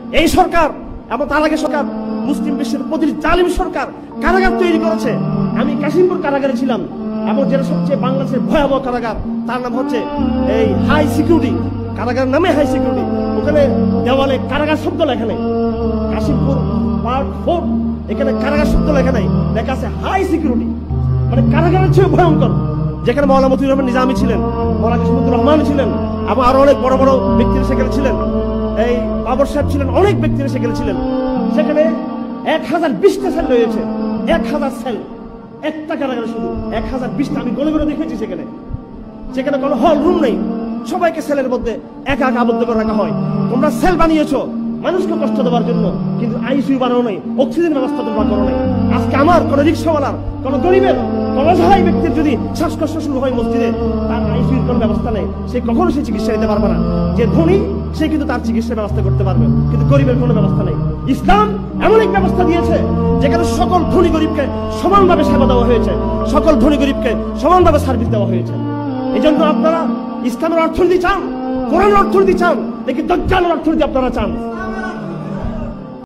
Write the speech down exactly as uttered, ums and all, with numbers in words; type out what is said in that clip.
এই সরকার এবং তার আগে সরকার মুসলিম বিশ্বের প্রতিটি জালিম সরকার কারাগার তৈরি করেছে। আমি কাশিমপুর কারাগারে ছিলাম এবং যেটা সবচেয়ে বাংলাদেশের ভয়াবহ কারাগার, তার নাম হচ্ছে এই হাই সিকিউরিটি কারাগার, নামে হাই সিকিউরিটি। ওখানে দেওয়ালে কারাগার শব্দ লেখা নেই। কাশিমপুর পার্ট ফোর এখানে কারাগার শব্দ লেখা নেই, লেখা আছে হাই সিকিউরিটি, মানে কারাগারের চেয়ে ভয়ঙ্কর। যেখানে মৌলানা মতিউর রহমান নিজামী ছিলেন, মৌলানা কিসমতুর রহমান ছিলেন এবং আরো অনেক বড় বড় ব্যক্তিরা সেখানে ছিলেন, এই বাবর সাহেব ছিলেন, অনেক ব্যক্তিরা সেখানে ছিলেন। সেখানে এক হাজার বিশটা সেল রয়েছে, এক হাজার সেল, একটা কারাগারে শুধু এক হাজার বিশটা। আমি গলে গলে দেখেছি সেখানে, সেখানে কোনো হল রুম নেই, সবাইকে সেলের মধ্যে একা একা আবদ্ধ করে রাখা হয়। তোমরা সেল বানিয়েছো মানুষকে কষ্ট দেওয়ার জন্য, কিন্তু আইসিইউ বানানো নেই, অক্সিজেন ব্যবস্থা তোমরা করো নাই। আজকে আমার কোন রিক্সাওয়ালার, কোন গরিবের, কোন অসহায় ব্যক্তির যদি শ্বাসকষ্ট শুরু হয় মসজিদে, তার আইসিইউর কোনো ব্যবস্থা নেই, সে কখনো সে চিকিৎসা নিতে পারবে না। যে ধনী সে কিন্তু তার চিকিৎসার ব্যবস্থা করতে পারবে, কিন্তু গরিবের কোনো ব্যবস্থা নেই। ইসলাম এমন এক ব্যবস্থা দিয়েছে যেখানে সকল ধনী গরিবকে সমানভাবে সেবা দেওয়া হয়েছে, সকল ধনী গরিবকে সমানভাবে সার্ভিস দেওয়া হয়েছে। এই জন্য আপনারা ইসলামের অর্থনীতি চান, কোরআনের অর্থনীতি চান, নাকি দাজ্জালের অর্থনীতি আপনারা চান?